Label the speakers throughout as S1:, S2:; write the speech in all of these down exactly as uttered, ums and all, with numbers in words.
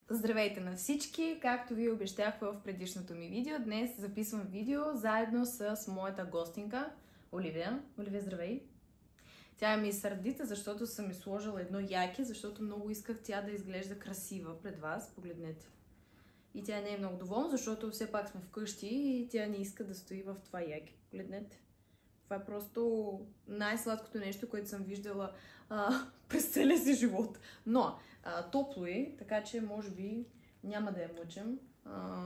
S1: Здравейте на всички! Както ви обещах в предишното ми видео, днес записвам видео заедно с моята гостинка Оливия. Оливия, здравей! Тя ми е сърдита, защото съм ми сложила едно яке, защото много исках тя да изглежда красива пред вас. Погледнете. И тя не е много доволна, защото все пак сме вкъщи и тя не иска да стои в това яке. Погледнете. Това е просто най-сладкото нещо, което съм виждала а, през целия си живот. Но а, топло е, така че може би няма да я мъчим. А,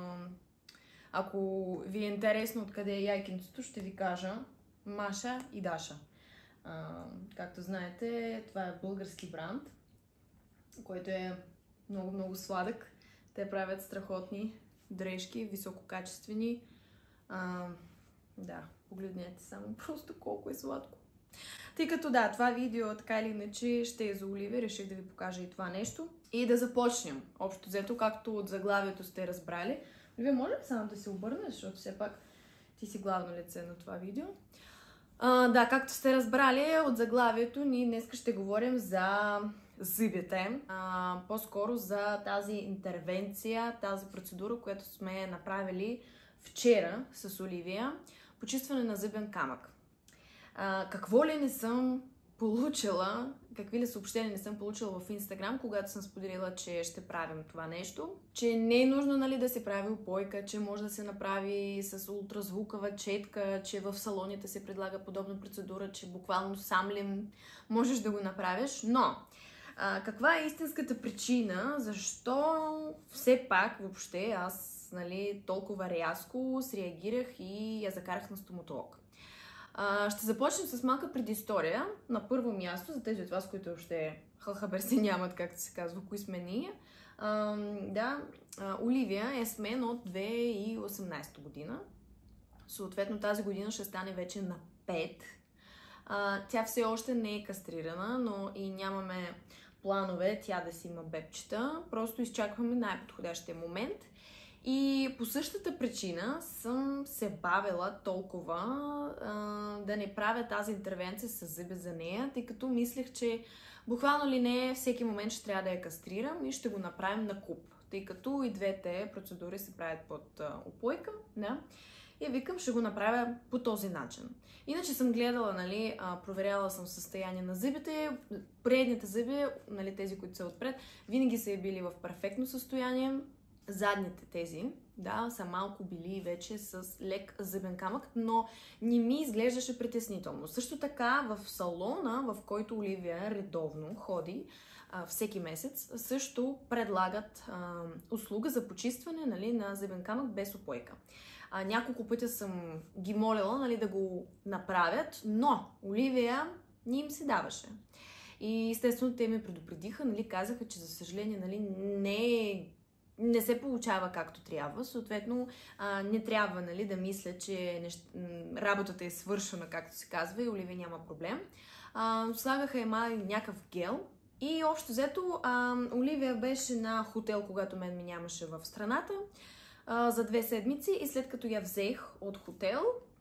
S1: ако ви е интересно откъде е яйкенцето, ще ви кажа Маша и Даша. А, както знаете, това е български бранд, който е много-много сладък. Те правят страхотни дрежки, висококачествени. А, да, погледнете само просто колко е сладко. Тъй като да, това видео така или иначе ще е за Оливия, реших да ви покажа и това нещо. И да започнем. Общо взето, както от заглавието сте разбрали. Оливия, може ли само да се обърнеш, защото все пак ти си главно лице на това видео? А, да, както сте разбрали от заглавието, ние днес ще говорим за зъбите. А, по-скоро за тази интервенция, тази процедура, която сме направили вчера с Оливия. Почистване на зъбен камък. А, какво ли не съм получила, какви ли съобщения не съм получила в Инстаграм, когато съм споделила, че ще правим това нещо. Че не е нужно, нали, да се прави упойка, че може да се направи с ултразвукова четка, че в салоните се предлага подобна процедура, че буквално сам ли можеш да го направиш. Но а, каква е истинската причина, защо все пак въобще аз, нали, толкова рязко среагирах и я закарах на стоматолог? А, ще започнем с малка предистория. На първо място, за тези от вас, които въобще хълхаберси нямат, както се казва, кои сме ние. А, да, а, Оливия е с мен от две хиляди и осемнадесета година. Съответно, тази година ще стане вече на пет. А, тя все още не е кастрирана, но и нямаме планове тя да си има бебчета. Просто изчакваме най-подходящия момент. И по същата причина съм се бавила толкова а, да не правя тази интервенция с зъби за нея, тъй като мислех, че буквално ли не всеки момент ще трябва да я кастрирам и ще го направим на куп, тъй като и двете процедури се правят под а, упойка. Да? И викам, ще го направя по този начин. Иначе съм гледала, нали, а, проверяла съм състояние на зъбите. Предните зъби, нали, тези, които са отпред, винаги са били в перфектно състояние. Задните тези, да, са малко били вече с лек зъбен камък, но не ми изглеждаше притеснително. Също така в салона, в който Оливия редовно ходи а, всеки месец, също предлагат а, услуга за почистване, нали, на зъбен камък без упойка. А, няколко пъти съм ги молила, нали, да го направят, но Оливия не им се даваше. И естествено те ме предупредиха, нали, казаха, че за съжаление, нали, не е не се получава както трябва, съответно а, не трябва, нали, да мисля, че нещ... работата е свършена, както се казва, и Оливия няма проблем. А, слагаха ема някакъв гел и общо взето а, Оливия беше на хотел, когато мен ми нямаше в страната, а, за две седмици и след като я взех от хотел,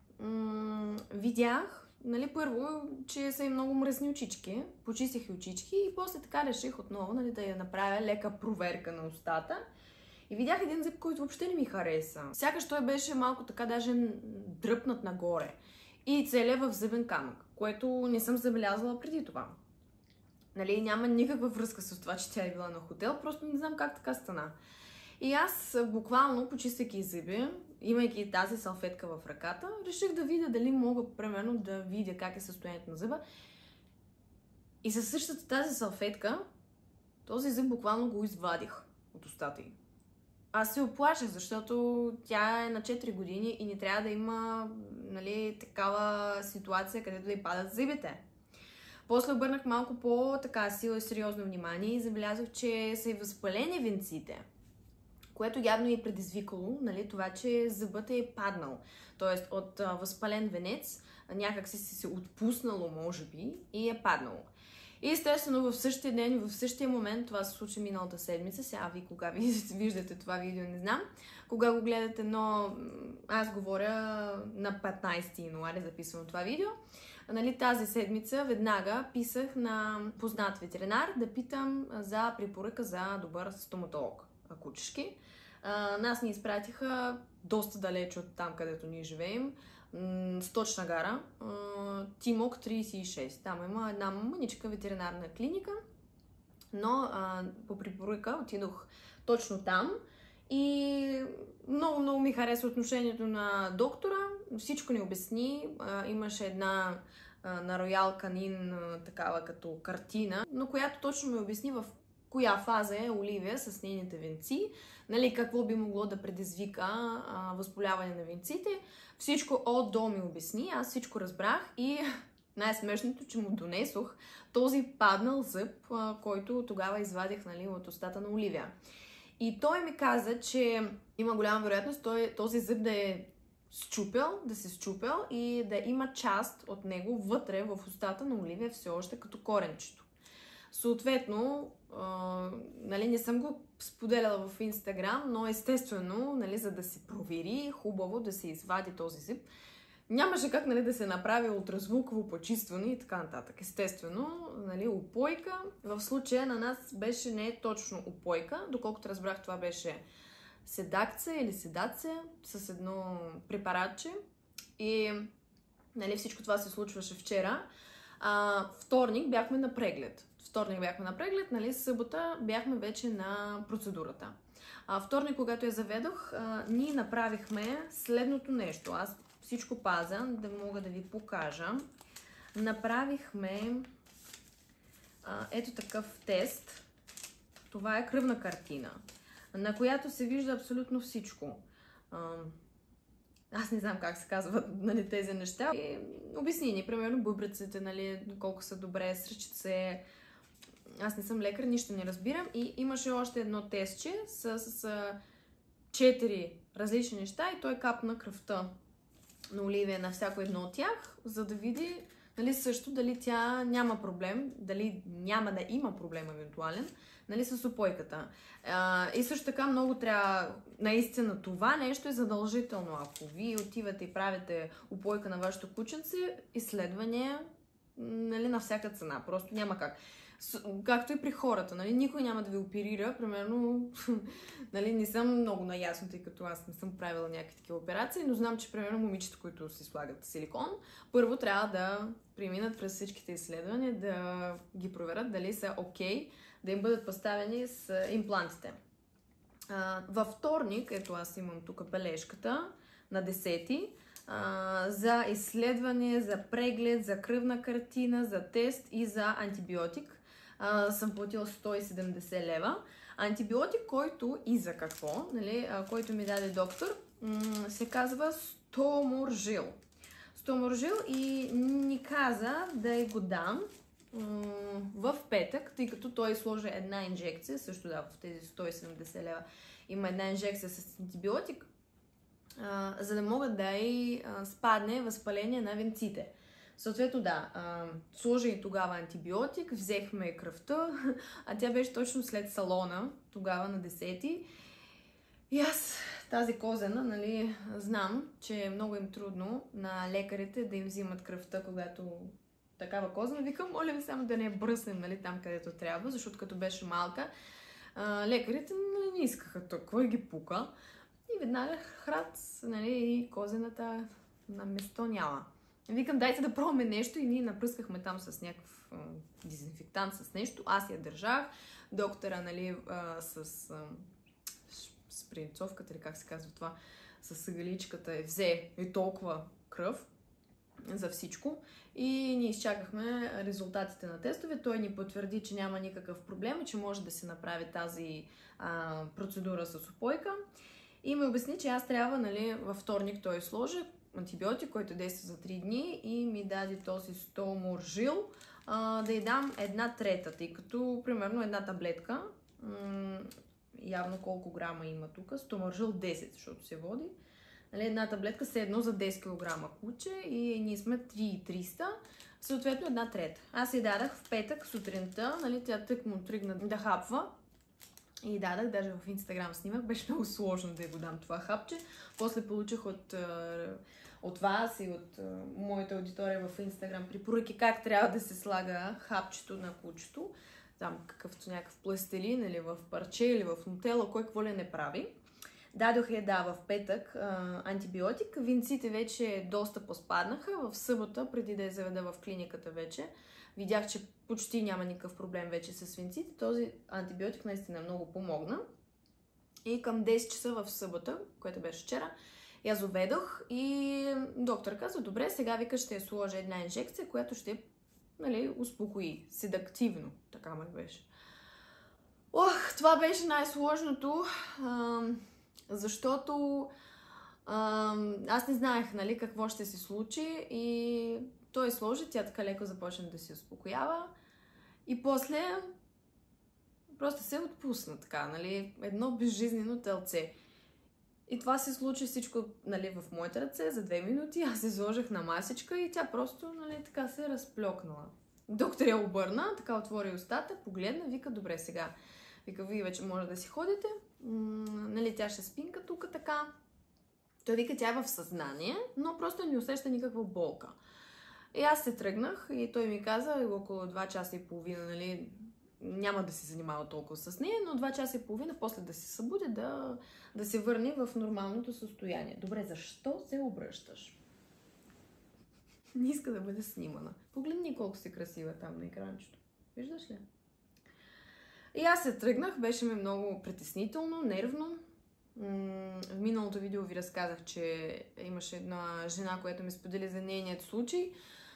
S1: м- видях, нали, първо, че са и много мръсни очички, почистих и очички и после така реших отново, нали, да я направя лека проверка на устата. И видях един зъб, който въобще не ми хареса. Сякаш той беше малко така даже дръпнат нагоре. И целия в зъбен камък, което не съм забелязала преди това. Нали, няма никаква връзка с това, че тя е била на хотел, просто не знам как така стана. И аз буквално, почиствайки зъби, имайки тази салфетка в ръката, реших да видя дали мога, примерно, да видя как е състоянието на зъба. И със същата тази салфетка, този зъб буквално го извадих от устата й. Аз се оплаших, защото тя е на четири години и не трябва да има, нали, такава ситуация, където да й падат зъбите. После обърнах малко по-така сила и сериозно внимание и забелязах, че са и възпалени венците, което явно е предизвикало, нали, това, че зъбът е паднал. Тоест от а, възпален венец някак си се отпуснало, може би, и е паднало. И естествено в същия ден, в същия момент, това се случи миналата седмица, сега ви кога ви виждате това видео, не знам, кога го гледате, но аз говоря на петнадесети януари, записвам това видео. Нали, тази седмица веднага писах на познат ветеринар да питам за препоръка за добър стоматолог, кучешки. А, нас ни изпратиха доста далеч от там, където ние живеем. Сточна гара, Тимок трийсет и шест. Там има една мъничка ветеринарна клиника, но а, по препоръка отидох точно там и много-много ми хареса отношението на доктора. Всичко ни обясни. А, имаше една а, на Роял Канин а, такава като картина, но която точно ми обясни в коя фаза е Оливия с нейните венци, нали, какво би могло да предизвика а, възболяване на венците. Всичко от до ми обясни, аз всичко разбрах и най-смешното, че му донесох този паднал зъб, а, който тогава извадих, нали, от устата на Оливия. И той ми каза, че има голяма вероятност той, този зъб да е счупил, да се счупил и да има част от него вътре в устата на Оливия все още като коренчето. Съответно, а, нали, не съм го споделяла в Инстаграм, но естествено, нали, за да се провери, хубаво да се извади този зъб. Нямаше как, нали, да се направи ултразвуково почистване и така нататък. Естествено, нали, упойка. В случая на нас беше не точно упойка, доколкото разбрах, това беше седакция или седация с едно препаратче. И, нали, всичко това се случваше вчера. А, вторник бяхме на преглед. Вторник бяхме на преглед, нали, събота бяхме вече на процедурата. А, вторник, когато я заведох, а, ние направихме следното нещо. Аз всичко пазя, да мога да ви покажа. Направихме а, ето такъв тест. Това е кръвна картина, на която се вижда абсолютно всичко. А, аз не знам как се казват, нали, тези неща. И обясни ни, примерно, бъбреците, нали, колко са добре, сръчице. Аз не съм лекар, нищо не разбирам. И имаше още едно тестче с, с четири различни неща и той капна кръвта на Оливия на всяко едно от тях, за да види, нали, също дали тя няма проблем, дали няма да има проблем евентуален, нали, с упойката. А, и също така много трябва, наистина това нещо е задължително. Ако вие отивате и правите упойка на вашето кученце, изследвания, нали, на всяка цена. Просто няма как. Както и при хората, нали, никой няма да ви оперира, примерно, нали, не съм много наясно, тъй като аз не съм правила някакви такива операции, но знам, че, примерно, момичета, които си слагат силикон, първо трябва да преминат през всичките изследвания, да ги проверят дали са окей, да им бъдат поставени с имплантите. А, във вторник, ето аз имам тук бележката, на десети, а, за изследване, за преглед, за кръвна картина, за тест и за антибиотик. Uh, съм платила сто и седемдесет лева. Антибиотик, който и за какво, нали, uh, който ми даде доктор, um, се казва Стоморжил. Стоморжил и ни каза да го дам um, в петък, тъй като той сложи една инжекция, също да, в тези сто и седемдесет лева има една инжекция с антибиотик, uh, за да могат да и uh, спадне възпаление на венците. Съответно, да, а, сложи и тогава антибиотик, взехме кръвта, а тя беше точно след салона, тогава на десети. И аз, тази козена, нали, знам, че е много им трудно на лекарите да им взимат кръвта, когато такава козена. Викам, моля ви само да не я бръснем, нали, там където трябва, защото като беше малка, а, лекарите, нали, не искаха толкова и ги пука. И веднага храт, нали, и козената на место няма. Викам, дайте да пробваме нещо и ние напръскахме там с някакъв а, дезинфектант, с нещо. Аз я държах. Доктора, нали, а, с а, спринцовката, или как се казва това, с ъгаличката е взе и толкова кръв за всичко. И ние изчакахме резултатите на тестове. Той ни потвърди, че няма никакъв проблем, че може да се направи тази а, процедура с упойка. И ми обясни, че аз трябва, нали, във вторник той сложи антибиотик, който действа за три дни и ми даде този Стоморжил, а, да й дам една трета, тъй като примерно една таблетка, явно колко грама има тук, Стоморжил десет, защото се води, нали, една таблетка се едно за десет килограма куче и ние сме три хиляди и триста, съответно една трета. Аз я дадах в петък сутринта, нали, тя тък му тръгна да хапва. И дадах, даже в Инстаграм снимах, беше много сложно да я го дам това хапче. После получих от, от вас и от моята аудитория в Инстаграм препоръки как трябва да се слага хапчето на кучето. там какъвто някакъв пластелин или в парче или в нутела, кой какво ли не прави. Дадох я, да, в петък а, антибиотик. Винците вече доста поспаднаха. В събота, преди да я заведа в клиниката вече, видях, че почти няма никакъв проблем вече с винците. Този антибиотик наистина много помогна. И към десет часа в събота, което беше вчера, я заведох и доктор каза, добре, сега вика ще я сложа една инжекция, която ще, нали, успокои. Седактивно, така ме беше. Ох, това беше най-сложното, защото аз не знаех, нали, какво ще се случи и той сложи, тя така леко започна да се успокоява и после просто се отпусна така, нали, едно безжизнено телце. И това се случи всичко, нали, в моите ръце за две минути, аз се сложих на масичка и тя просто, нали, така се разплёкнала. Доктор я обърна, така отвори устата, погледна, вика, добре, сега, вика, вие вече може да си ходите, м- нали, тя ще спинка тук така. Той вика, тя е в съзнание, но просто не усеща никаква болка. И аз се тръгнах и той ми каза, около два часа и половина, нали, няма да се занимава толкова с нея, но два часа и половина после да се събуди, да, да се върне в нормалното състояние. Добре, защо се обръщаш? Не иска да бъде снимана. Погледни колко си красива там на екранчето. Виждаш ли? И аз се тръгнах, беше ми много притеснително, нервно. В миналото видео ви разказах, че имаше една жена, която ми сподели за нейният случай,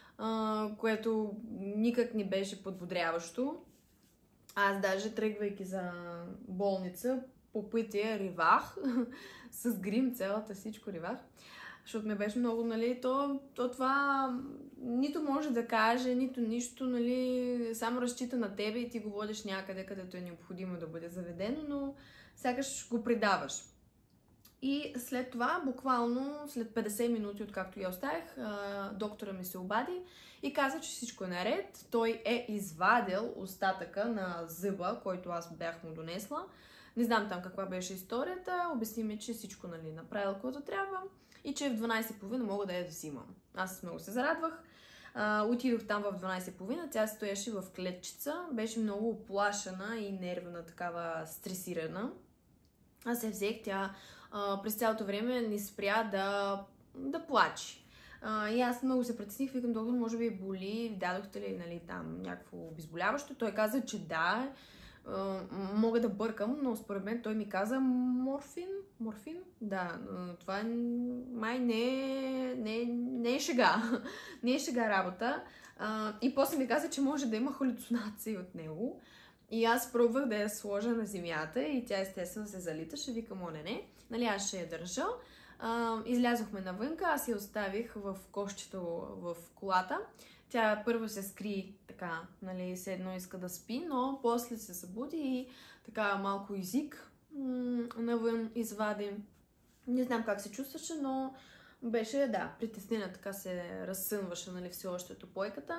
S1: което никак не беше подбодряващо. Аз даже тръгвайки за болница, по пътя ривах, с грим цялата, всичко ривах, защото ме беше много, нали, то, то това нито може да каже, нито нищо, нали, само разчита на тебе и ти го водиш някъде, където е необходимо да бъде заведено, но сякаш го предаваш. И след това, буквално след петдесет минути, откакто я оставих, доктора ми се обади и каза, че всичко е наред. Той е извадил остатъка на зъба, който аз бях му донесла. Не знам там каква беше историята. Обясни ми, че всичко, нали, направил каквото трябва и че в дванадесет и половина мога да я взимам. Аз много се зарадвах. Uh, отидох там в дванадесет и половина, тя стоеше в клетчица, беше много оплашена и нервна, такава стресирана. Аз се взех, тя uh, през цялото време не спря да, да плаче. Uh, и аз много се притесних, викам, доктор, може би боли, дадохте ли, нали, там някакво обезболяващо? Той каза, че да, uh, мога да бъркам, но според мен той ми каза морфин, морфин, да, това май не е, не, не е шега, не е шега работа. Uh, и после ми каза, че може да има халюцинации от него. И аз пробвах да я сложа на земята и тя естествено се залиташе, викам, о, не, не, нали, аз ще я държа. Uh, излязохме навънка, аз я оставих в кошчето в колата. Тя първо се скри така, нали, все едно иска да спи, но после се събуди и така малко език навън извади. Не знам как се чувстваше, но беше, да, притеснена, така се разсънваше, нали, все още от опойката.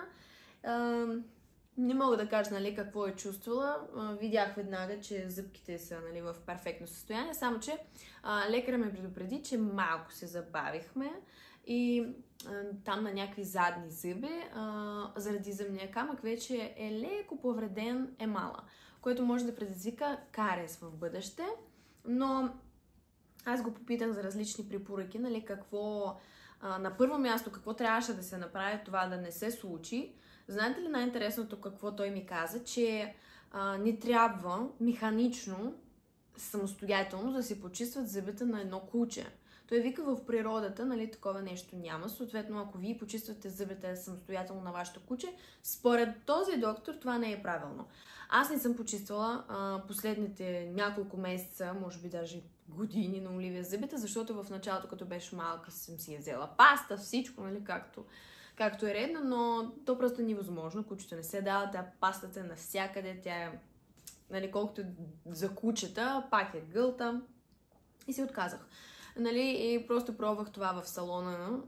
S1: Uh, Не мога да кажа, нали, какво е чувствала. Видях веднага, че зъбките са, нали, в перфектно състояние, само че а, лекаря ме предупреди, че малко се забавихме и а, там на някакви задни зъби, а, заради зъбния камък, вече е леко повреден емала, което може да предизвика кариес в бъдеще, но аз го попитах за различни препоръки, нали, какво а, на първо място какво трябваше да се направи това да не се случи. Знаете ли най-интересното какво той ми каза? Че а, не трябва механично, самостоятелно да се почистват зъбите на едно куче. Той вика, в природата, нали, такова нещо няма. Съответно, ако вие почиствате зъбите самостоятелно на вашето куче, според този доктор това не е правилно. Аз не съм почиствала а, последните няколко месеца, може би даже години на Оливия зъбите, защото в началото, като беше малка, съм си я взела паста, всичко, нали, както както е редно, но то просто невъзможно. Кучето не се дава, тя пастата е навсякъде, тя е, нали, колкото за кучета, пак е гълта. И се отказах. Нали, и просто пробвах това в салона,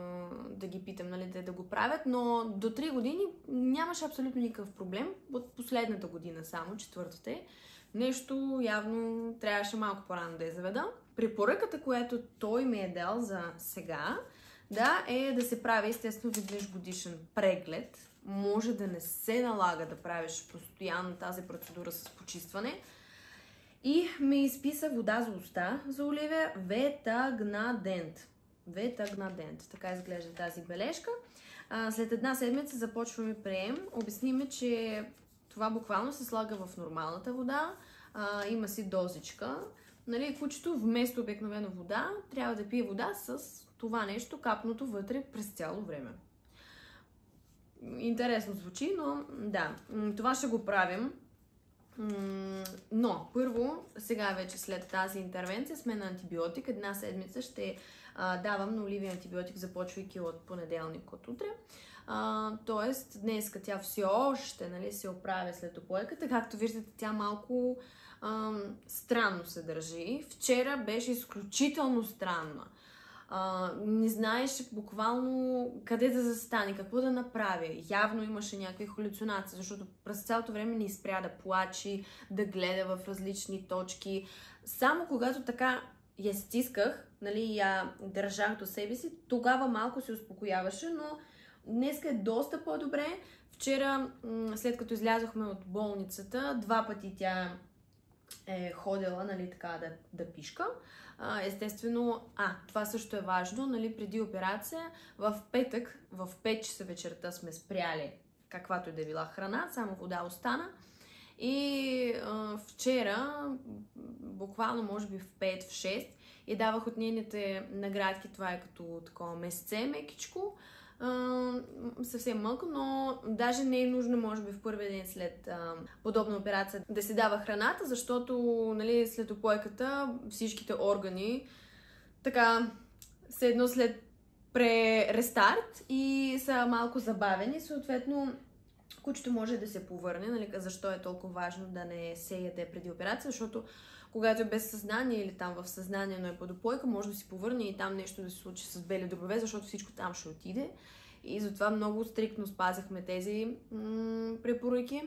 S1: да ги питам, нали, да, да го правят, но до три години нямаше абсолютно никакъв проблем. От последната година само, четвъртата е, нещо явно трябваше малко по-рано да я заведа. Препоръката, която той ми е дал за сега, да, е да се прави естествено веднъж годишен преглед може да не се налага да правиш постоянно тази процедура с почистване. И ми изписа вода за уста за Оливия, Ветагнадент. Ветагнадент, така изглежда тази бележка. А, след една седмица започваме прием. Обясни ми, че това буквално се слага в нормалната вода. А, има си дозичка. Нали, кучето вместо обикновена вода трябва да пие вода с това нещо капното вътре през цяло време. Интересно звучи, но да, това ще го правим. Но първо, сега вече след тази интервенция сме на антибиотик. Една седмица ще а, давам на Оливия антибиотик, започвайки от понеделник, от утре. А, тоест, днеска тя все още, нали, се оправя след опойката. Както виждате, тя малко а, странно се държи. Вчера беше изключително странна. А, не знаеше буквално къде да застане, какво да направи. Явно имаше някакви халюцинации, защото през цялото време не спря да плачи, да гледа в различни точки. Само когато така я стисках, нали, я държах до себе си, тогава малко се успокояваше, но днеска е доста по-добре. Вчера, след като излязохме от болницата, два пъти тя е ходила, нали, така да, да пишка. Естествено, а, това също е важно, нали, преди операция, в петък, в пет часа вечерта сме спряли каквато и да била храна, само вода остана. И а, вчера, буквално може би в пет, в шест, и давах от нейните наградки, това е като такова месце, мекичко, Uh, съвсем мънко, но даже не е нужно, може би, в първия ден след uh, подобна операция да се дава храната, защото, нали, след опойката всичките органи така са едно след пререстарт и са малко забавени, съответно кучето може да се повърне, нали, защо е толкова важно да не се яде преди операция, защото когато е без съзнание или там в съзнание, но е под опойка, може да си повърне и там нещо да се случи с бели дробове, защото всичко там ще отиде. И затова много стриктно спазихме тези препоръки.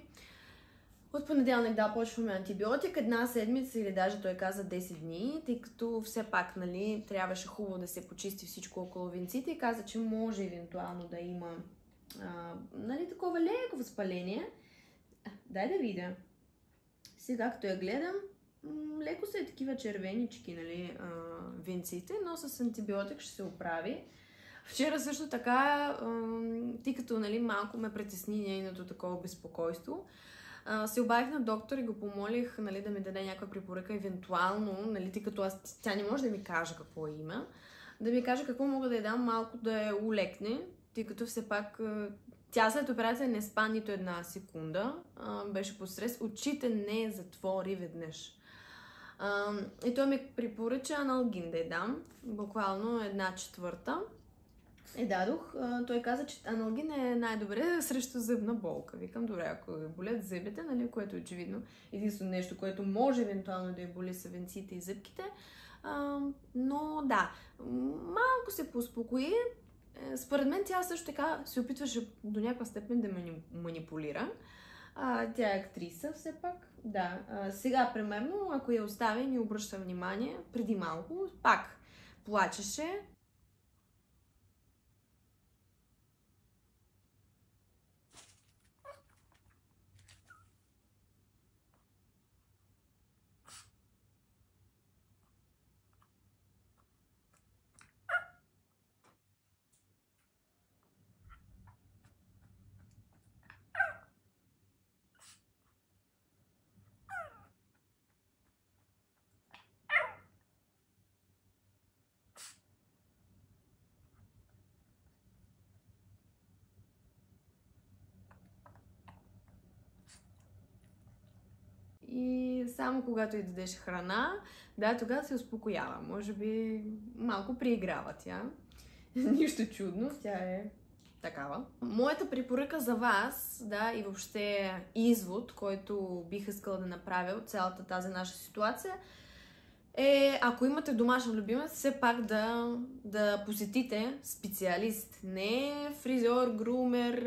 S1: От понеделник, да, почваме антибиотик, една седмица или даже той каза десет дни, тъй като все пак, нали, трябваше хубаво да се почисти всичко около венците и каза, че може евентуално да има а, нали, такова леко възпаление. А, дай да видя. Сега, като я гледам, леко са и такива червенички, нали, венците, но с антибиотик ще се оправи. Вчера също така, тъй като, нали, малко ме притесни нейното такова безпокойство, се обадих на доктор и го помолих, нали, да ми даде някаква препоръка, евентуално, нали, тъй като аз, тя не може да ми каже какво има, да ми каже какво мога да я дам малко да я улекне, тъй като все пак тя след операция не спа нито една секунда, беше под стрес, очите не затвори веднъж. Uh, и той ми препоръча аналгин да я дам, буквално една четвърта. И дадох. Uh, той каза, че аналгин е най-добре срещу зъбна болка. Викам, добре, ако болят зъбите, нали, което е очевидно единствено нещо, което може евентуално да я боли са венците и зъбките. Uh, но да, малко се поуспокои. Според мен тя също така се опитваше до някаква степен да ме манипулира. А, тя е актриса все пак. Да. А, сега, примерно, ако я оставя и не обръща внимание, преди малко, пак плачеше. И само когато й дадеш храна, да, тогава се успокоява. Може би малко преиграва тя. Нищо чудно, тя е такава. Моята препоръка за вас, да, и въобще извод, който бих искала да направя от цялата тази наша ситуация, е, ако имате домашен любимец, все пак да, да посетите специалист. Не фризьор, грумер,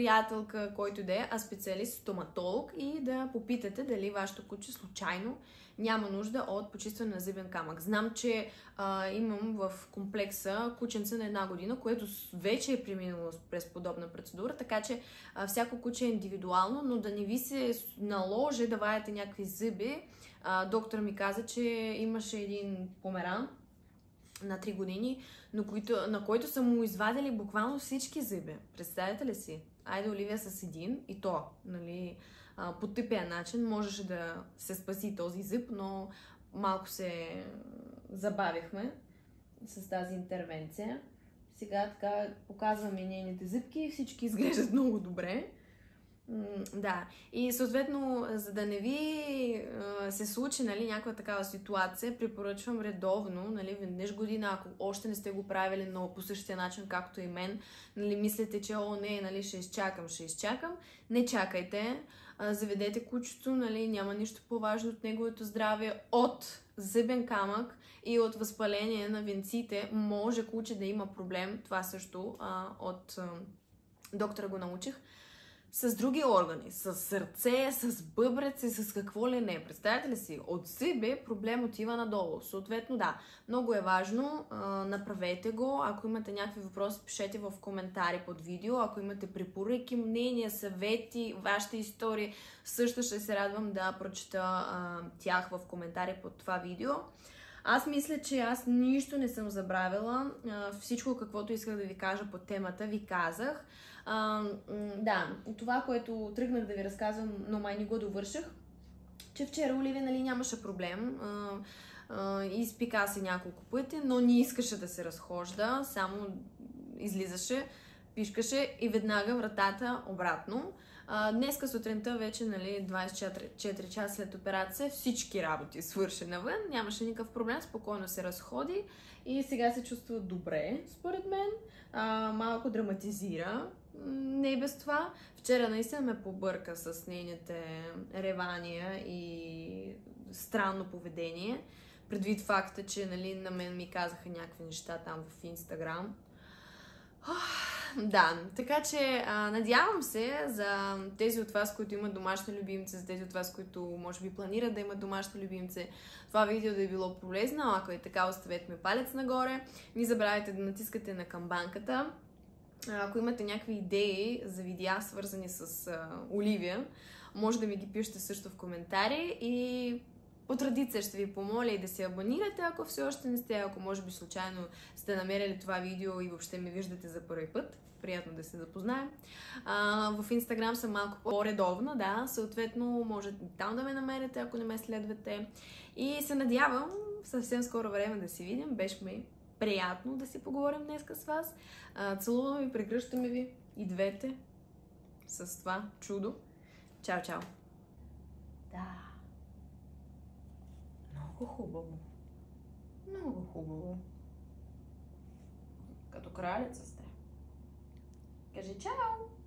S1: приятелка, който да е, а специалист, стоматолог и да попитате дали вашето куче случайно няма нужда от почистване на зъбен камък. Знам, че а, имам в комплекса кученце на една година, което вече е преминало през подобна процедура, така че а, всяко куче е индивидуално, но да не ви се наложи да вадите някакви зъби. А, доктор ми каза, че имаше един померан на три години, на който, на който са му извадили буквално всички зъби. Представете ли си? Айде, Оливия с един и то, нали, по тъпия начин можеше да се спаси този зъб, но малко се забавихме с тази интервенция. Сега така показваме нейните зъбки и всички изглеждат много добре. Да, и съответно, за да не ви а, се случи, нали, някаква такава ситуация, препоръчвам редовно, нали, веднъж година, ако още не сте го правили, но по същия начин, както и мен, нали, мислите, че о, не, нали, ще изчакам, ще изчакам, не чакайте, а, заведете кучето, нали, няма нищо по-важно от неговото здраве, от зъбен камък и от възпаление на венците, може куче да има проблем, това също а, от а, доктора го научих, с други органи, с сърце, с бъбрец и с какво ли не. Представете ли си? От зъби проблем отива надолу. Съответно, да, много е важно, а, направете го. Ако имате някакви въпроси, пишете в коментари под видео. Ако имате препоръки, мнения, съвети, вашите истории, също ще се радвам да прочета а, тях в коментари под това видео. Аз мисля, че аз нищо не съм забравила. Всичко, каквото исках да ви кажа по темата, ви казах. А, да, това, което тръгнах да ви разказвам, но май не го довърших, че вчера Оливия, нали, нямаше проблем. А, а, изпика се няколко пъти, но не искаше да се разхожда, само излизаше, пишкаше и веднага вратата обратно. А, днеска сутринта вече, нали, двайсет и четири часа след операция, всички работи свърши навън, нямаше никакъв проблем, спокойно се разходи и сега се чувства добре, според мен. А, малко драматизира, не и без това. Вчера наистина ме побърка с нейните ревания и странно поведение, предвид факта, че, нали, на мен ми казаха някакви неща там в Инстаграм. Да, така че а, надявам се за тези от вас, които имат домашни любимци, за тези от вас, които може би планират да имат домашни любимци, това видео да е било полезно. Ако е така, оставете ми палец нагоре. Не забравяйте да натискате на камбанката. Ако имате някакви идеи за видеа, свързани с а, Оливия, може да ми ги пишете също в коментари и по традиция ще ви помоля и да се абонирате, ако все още не сте, ако може би случайно сте намерили това видео и въобще ме виждате за първи път. Приятно да се запознаем. А, в Инстаграм съм малко по-редовна, да, съответно можете там да ме намерите, ако не ме следвате. И се надявам в съвсем скоро време да си видим. Беше ми приятно да си поговорим днеска с вас. А, целувам ви, прегръщаме ви и двете с това чудо. Чао, чао! Да. Много хубаво. Много хубаво. Като кралица сте. Кажи чао!